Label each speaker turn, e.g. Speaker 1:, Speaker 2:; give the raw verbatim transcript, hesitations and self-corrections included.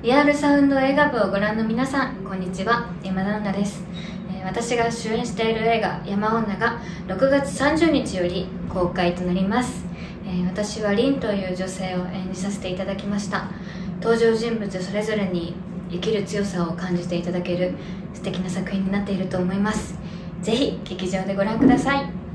Speaker 1: リアルサウンド映画部をご覧の皆さん、こんにちは。山田女です。えー私が主演している映画山女がろくがつさんじゅうにちより公開となります。えー私は凛という女性を演じさせていただきました。登場人物それぞれに生きる強さを感じていただける素敵な作品になっていると思います。ぜひ劇場でご覧ください。